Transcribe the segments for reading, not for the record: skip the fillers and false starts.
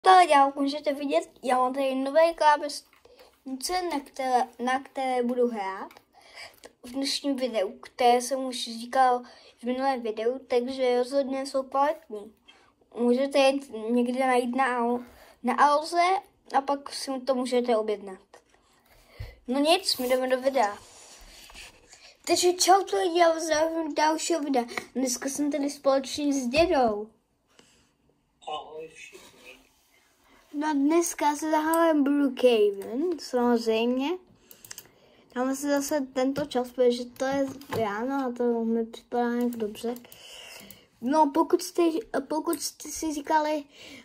Tady jak můžete vidět, já mám tady nové klávesnice, na které budu hrát v dnešním videu, které jsem už říkal v minulém videu, takže rozhodně jsou kvalitní. Můžete je někde najít na Alze a pak si to můžete objednat. No nic, my jdeme do videa. Takže čau, to lidi, já vás dalšího videa. Dneska jsem tady společně s dědou. Ahoj všichni. No dneska se zahájím Brookhaven, samozřejmě. Dáme si zase tento čas, protože to je ráno a to mi připadá nějak dobře. No pokud jste si říkali,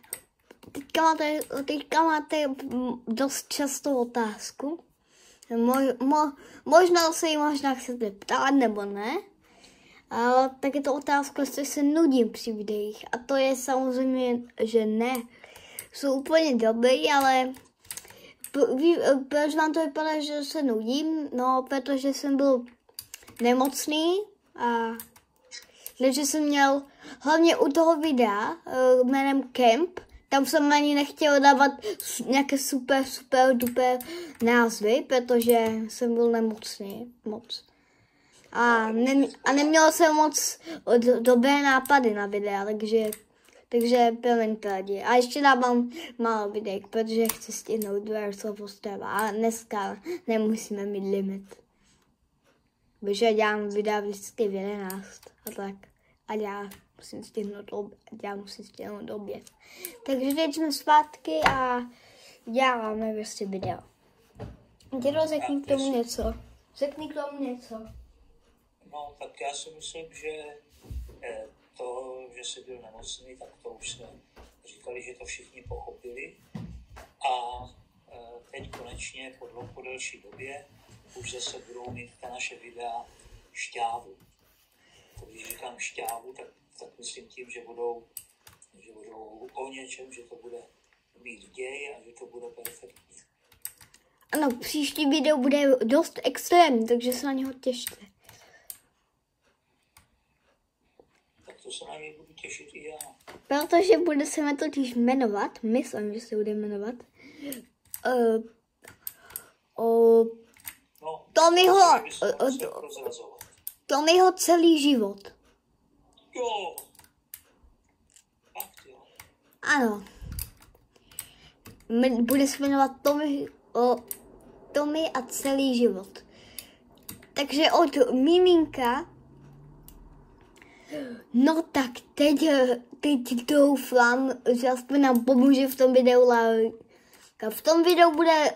teďka máte dost častou otázku. Možná se ji chcete ptát, nebo ne. Ale tak je to otázka, jestli se nudím při videích. A to je samozřejmě, že ne. Jsou úplně dobrý, ale proč vám to vypadá, že se nudím? No, protože jsem byl nemocný a takže jsem měl hlavně u toho videa jménem Camp, tam jsem ani nechtěl dávat nějaké super duper názvy, protože jsem byl nemocný moc. A neměl jsem moc dobré nápady na videa, takže promiňte lidi. A ještě dávám málo videí, protože chci stihnout Dwarfs of Ostrava. A dneska nemusíme mít limit. Protože dělám videa vždycky v 11 a tak. A já musím stihnout oběd. Takže teď jsme zpátky a děláme prostě video. Dědo, řekni k tomu něco. No, tak já si myslím, že to, že jsi byl nemocný, tak to už jsme říkali, že to všichni pochopili. A teď konečně po delší době už zase budou mít ta naše videa šťávu. Když říkám šťávu, tak myslím tím, že budou o něčem, že to bude mít děj a že to bude perfektní. Ano, příští video bude dost extrémní, takže se na něho těšte. Tak to se na něj budu těšit i já. Protože se totiž jmenovat, myslím, že se bude jmenovat, Tommyho celý život. Jo. Fakt jo. Ano. Bude se jmenovat Tommy a celý život. Takže od miminka. No tak teď doufám, že aspoň nám pomůže v tom videu Laurinka. V tom videu bude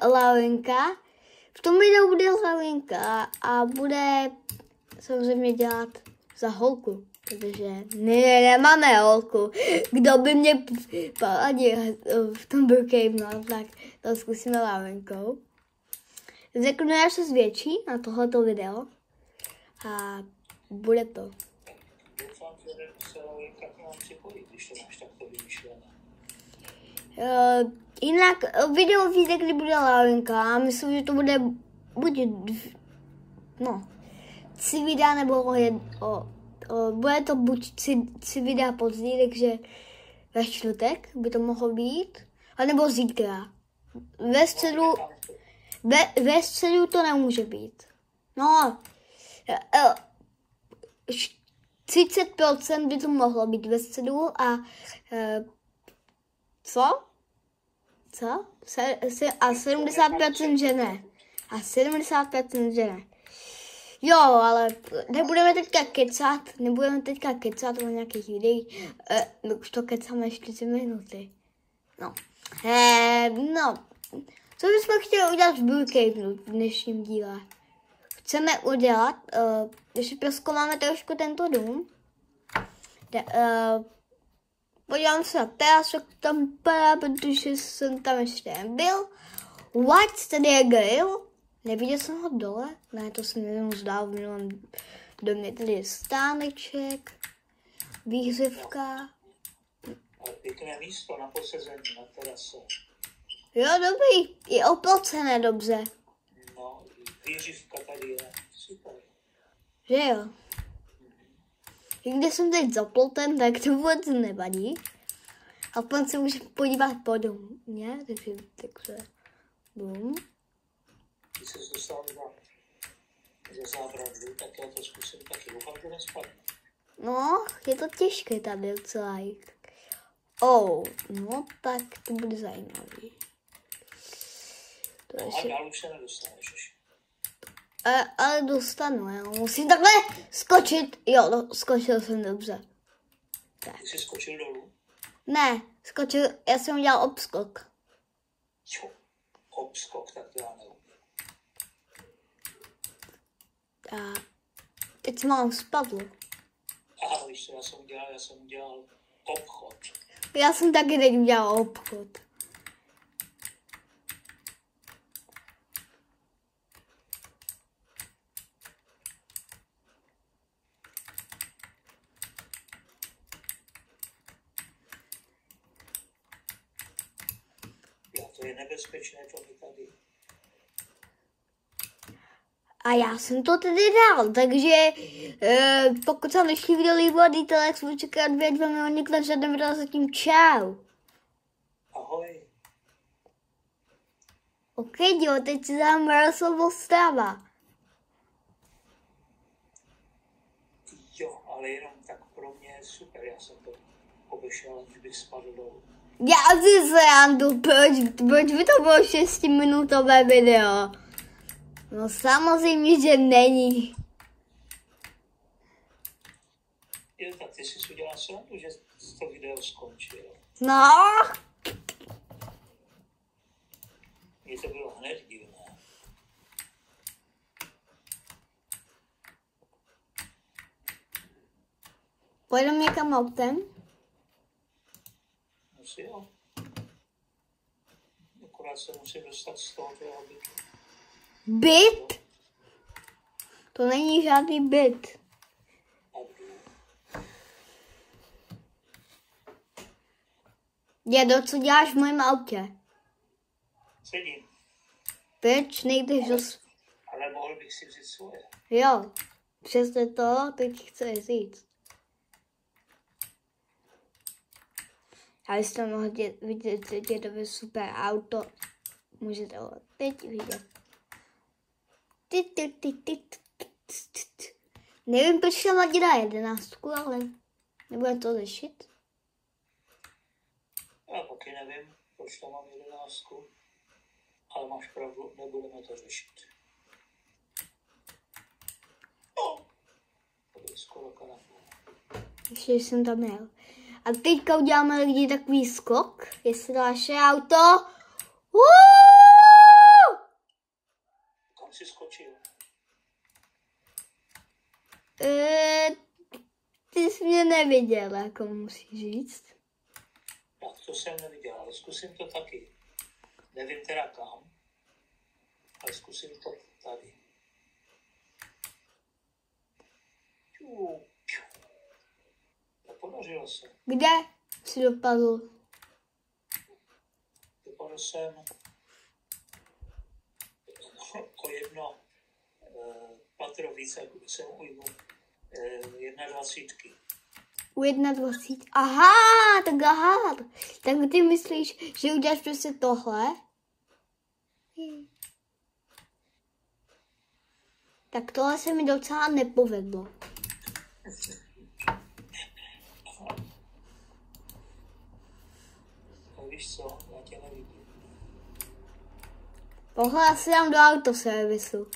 Laurinka a bude samozřejmě dělat za holku, protože nemáme holku. Kdo by mě poradil v tom Brookhavenu, tak to zkusíme Laurinkou. Řeknu, až se zvětší na tohleto video a bude to. Doufám, že se Laurinka k nám připojí, když to máš takto vymyšlené. Jinak video vyjde, kdy bude Laurinka a myslím, že to bude buď 3 videa nebo bude to buď 3 videa později, takže ve čtvrtek by to mohlo být, anebo zítra. Ve středu to nemůže být. No, 30% by to mohlo být ve středu a co? A 70% že ne. Jo, ale nebudeme teďka kecat o nějakých videích. Už to kecáme 4 minuty. No. Co bychom chtěli udělat v Brookhavenu v dnešním díle? Chceme udělat, když prozkoumáme trošku tento dům. Podívám se na terasu, jak tam vypadá, protože jsem tam ještě nebyl. What? Tady je grill? Neviděl jsem ho dole? Ne, to jsem jenom zdál v minulém domě. Tady je stáneček, výhřivka. Ale pěkné místo na posezení, na terase. Jo, dobrý. Je oplocené dobře. No, výhřivka tady je. Super. Že jo? I když jsem teď zaploten, tak to vůbec nevadí. Aspoň se můžu podívat po domě, takže bum. Když se dostal ze zábradlí, tak já to zkusím taky. Doufám, že nespadne. No, je to těžké tady docela jít. No tak to bude zajímavý. To A dál už se nedostaneš ještě. Ale dostanu, jo. Musím takhle skočit. Jo, skočil jsem dobře. Tak. Ty jsi skočil dolů? Ne, já jsem udělal obskok. Jo, obskok, tak to já neumím. A teď mám spadlo. Aha, víš co, já jsem udělal obchod. Já jsem taky teď udělal obchod. To je nebezpečné, to mi tady. A já jsem to tedy dal, takže pokud se dnešní video líbilo, dejte like, svůj čekat 2 miliony, kdo žádné video, zatím čau. Ahoj. OK, jo, teď si dám Miroslav Ostrava. Jo, ale jenom tak pro mě je super, já jsem to obešel, aniž bych spadl dolů. Já si srandu, proč by to bylo 6minutové video? No samozřejmě, že není. Jo, tak ty jsi udělal srandu, že to video skončilo. No. Mně to bylo hned divné. Pojedeme někam autem? Asi jo. Akorát se musím dostat z toho bytu. Byt? To není žádný byt. Dědo, co děláš v mém autě? Sedím. Proč nejdeš do... Ale mohl bych si vzít svoje. Jo, přesně to teď chci říct. A jste mohli vidět dědovi super auto. Můžete ho teď vidět. Nevím, proč tam má děda 11, ale nebude to řešit. Já taky nevím, proč tam mám 11, ale máš pravdu, nebudeme to řešit. To byl skoro karafon. Ještě jsem tam jel. A teďka uděláme lidi takový skok, jestli naše auto. Kam jsi skočil? Ty jsi mě neviděl, jako musíš říct. Tak to jsem neviděl, ale zkusím to taky. Nevím teda kam, ale zkusím to tady. Podařilo se. Kde jsi dopadl? Dopadl jsem o jedno patro víc, jak jsem ujmu 21. U 21. Aha. Tak ty myslíš, že uděláš prostě tohle? Tak tohle se mi docela nepovedlo. Víš co, já tě nevidím. Tohle asi dám do autoservisu.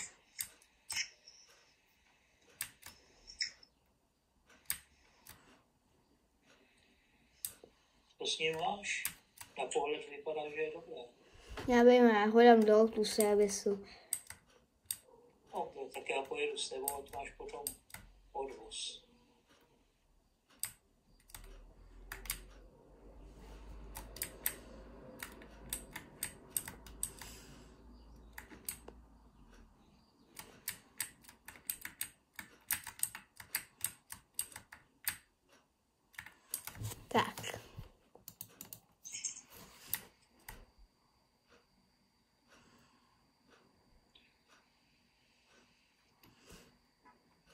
To s ním máš? Na pohled vypadá, že je dobré. Já vím, já ho dám do autoservisu. No, tak já pojedu s tebou a máš potom odvoz. Tak.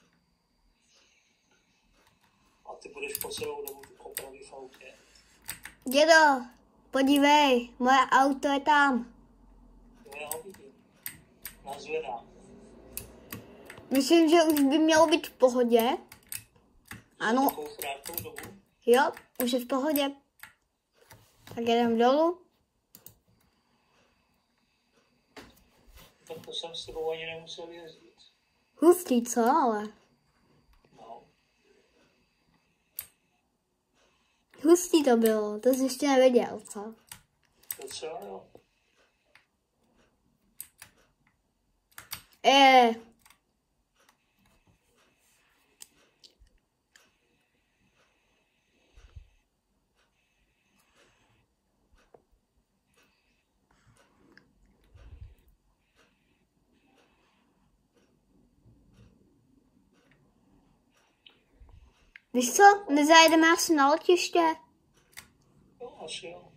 A ty budeš po celou dobu opravy v autě. Dědo, podívej, moje auto je tam. To já ho vidím. Nazvedám. Myslím, že už by mělo být v pohodě. Ano. Takovou krátkou dobu. Jo, už je v pohodě. Tak jdem dolů. Tak to jsem s tebou ani nemusel jezdit. Hustý, co ale? No. Hustý to bylo, to jsi ještě nevěděl, co? Docela jo. Víš co, nezajedeme asi na letiště? Jo, asi jo.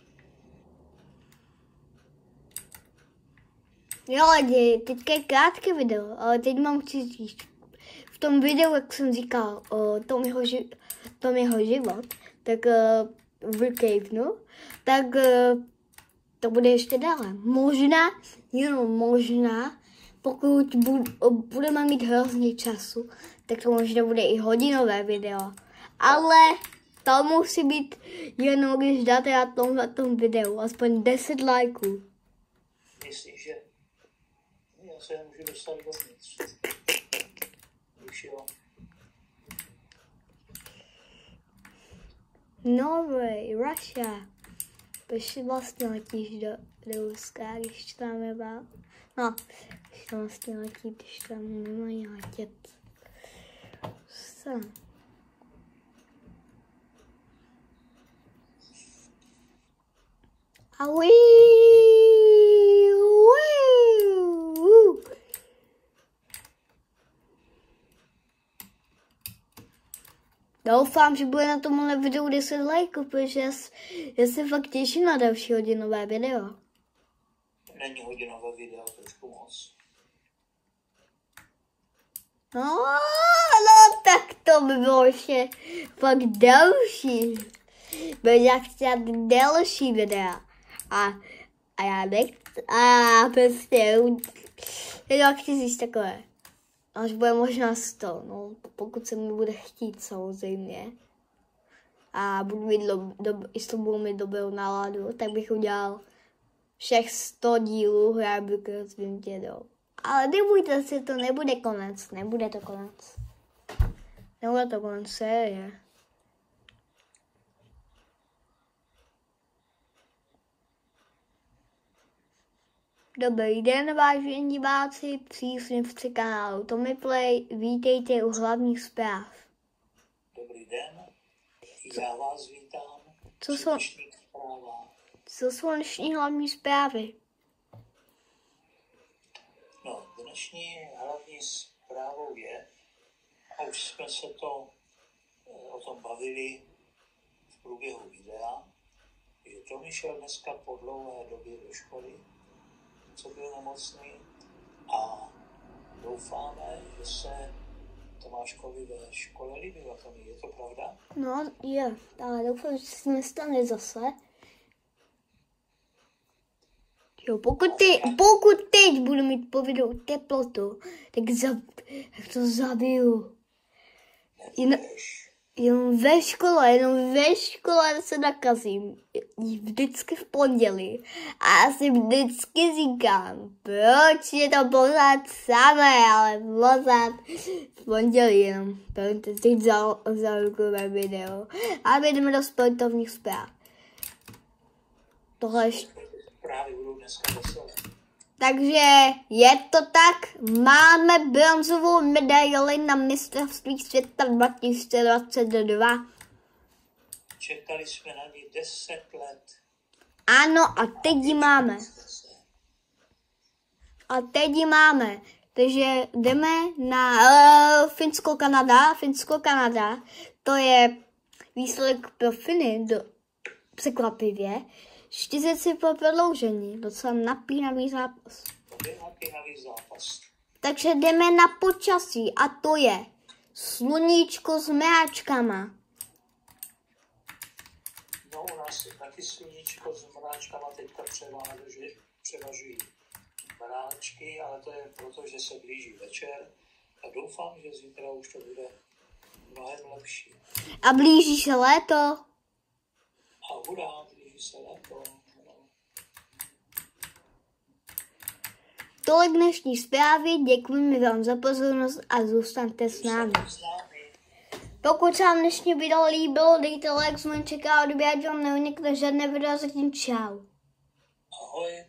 Jo lidi, teďka je krátké video, ale teď mám chci říct. V tom videu, jak jsem říkal, o tom jeho život, tak v Cavenu, tak to bude ještě dále. Možná, jenom možná, pokud budeme mít hrozně času, tak to možná bude i hodinové video. Ale to musí být jenom, když dáte na tomhle videu aspoň 10 lajků. Myslíš, že já se nemůžu dostat dovnitř? Už jo. Norway, Russia. Proč vlastně letíš do Ruska, když tam je bál? No, když tam vlastně letí, když tam nemají letět. Co? Aui! Doufám, že bude na tomhle videu 10 lajků, protože já se fakt těším na další hodinové video. Není hodinové video, trošku moc. No, tak to by bylo ještě fakt další. Bude chtět další videa. A já nechci, prostě, já chci říct takové. Až bude možná 100, no, pokud se mi bude chtít samozřejmě. A budu mít jestli budu mít dobrou náladu, tak bych udělal všech 100 dílů Hrábík svým dědou. Ale nebojte se, to nebude konec, nebude to konec. Nebude to konec série. Dobrý den, vážení diváci, příznivci kanálu Tommy Play, vítejte u hlavních zpráv. Dobrý den, já vás vítám. Co jsou dnešní hlavní zprávy? No, dnešní hlavní zprávou je, a už jsme se o tom bavili v průběhu videa, že Tommy šel dneska po dlouhé době do školy, co byl nemocný, a doufáme, že se Tomáškovi ve škole líbilo. Tommy, je to pravda? No, je, ale doufám, že se nestane zase. Jo, pokud teď budu mít po videu teplotu, tak to zabiju. Jenom ve škole se nakazím. Vždycky v pondělí. A já si vždycky říkám, proč je to pořád samé, ale pořád v pondělí jenom. Proto teď za rukové video. A jdeme do sportovních zpráv. Tohle Právě budou dneska veselé. Takže je to tak, máme bronzovou medaili na mistrovství světa 2022. Čekali jsme na ní 10 let. Ano, a teď ji máme. Takže jdeme na Finsko-Kanada. To je výsledek pro Finy, překvapivě. 40 po prodloužení, docela napínavý zápas. Takže jdeme na počasí a to je sluníčko s mráčkama. No, u nás je taky sluníčko s mráčkama, teďka převažují mráčky, ale to je proto, že se blíží večer a doufám, že zítra už to bude mnohem lepší. A blíží se léto. A hurá, blíží se léto. Tolik dnešní zprávy, děkujeme vám za pozornost a zůstaňte s námi. Pokud se vám dnešní video líbilo, dejte like, zvonček a odběr, ať vám neunikne žádné video, zatím čau. Ahoj.